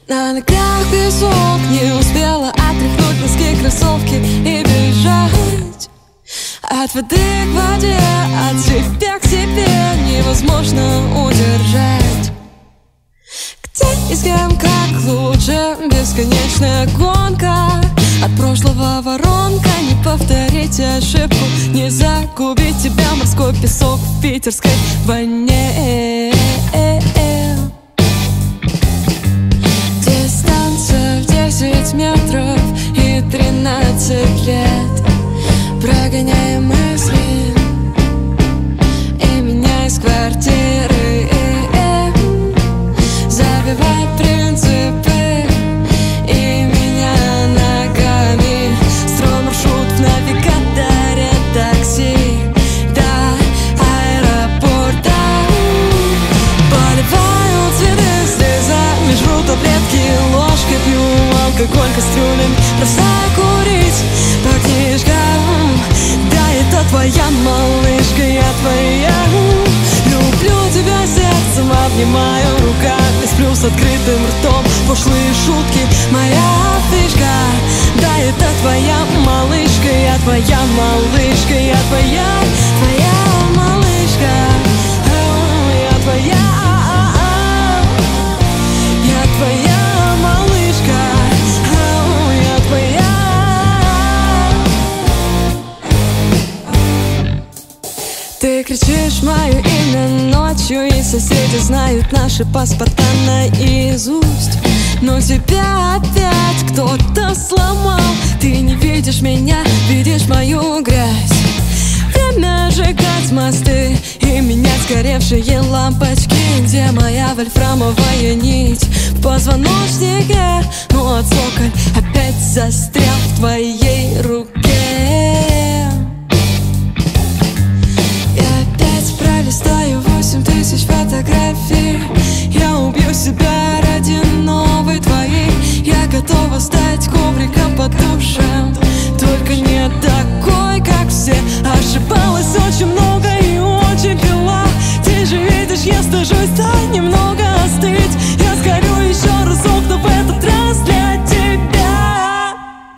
На ногах песок, не успела отряхнуть носки, кроссовки и бежать от воды к воде, от себя к себе невозможно удержать. Где и с кем, как лучше, бесконечная гонка. От прошлого воронка, не повторить ошибку, не загубить тебя морской песок в питерской ванне. Дистанция в 10 метров и 13 лет. Прогоняем мысли и меня из квартиры. Забивает принципы и меня ногами. Строй маршрут в навигаторе, такси до аэропорта. Поливаю цветы слезами, жру таблетки ложкой, пью алкоголь кастрюлями, бросаю курить по книжкам. Да, это твоя малышка, я твоя. Люблю тебя сердцем, обнимаю руками, сплю с открытым ртом. Пошлые шутки, моя фишка. Да, это твоя малышка, я твоя малышка, я твоя, твоя малышка. Я твоя, я твоя малышка, я твоя. Ты кричишь мое имя ночью, и соседи знают наши паспорта наизусть. Но тебя опять кто-то сломал. Ты не видишь меня, видишь мою грязь. Время сжигать мосты и менять сгоревшие лампочки. Где моя вольфрамовая нить в позвоночнике? Ну, цоколь опять застрял в твоей руке. Пролистаю 8000 фотографий. Я убью себя ради новой твоей. Я готова стать ковриком под душем, только не такой, как все. Ошибалась очень много и очень пила. Ты же видишь, я стыжусь, дай немного остыть. Я сгорю еще разок, но в этот раз для тебя.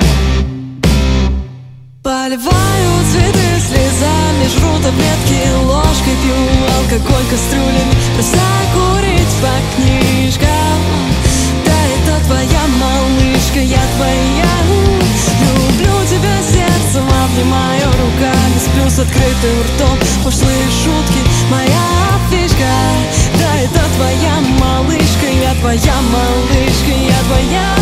Поливаю цветы слезами, жру таблетки ложкой, пью алкоголь кастрюлями, бросаю курить по книжкам. Да, это твоя малышка, я твоя. Люблю тебя сердцем, обнимаю руками, сплю с открытым ртом. Пошлые шутки, моя фишка. Да, это твоя малышка, я твоя малышка, я твоя.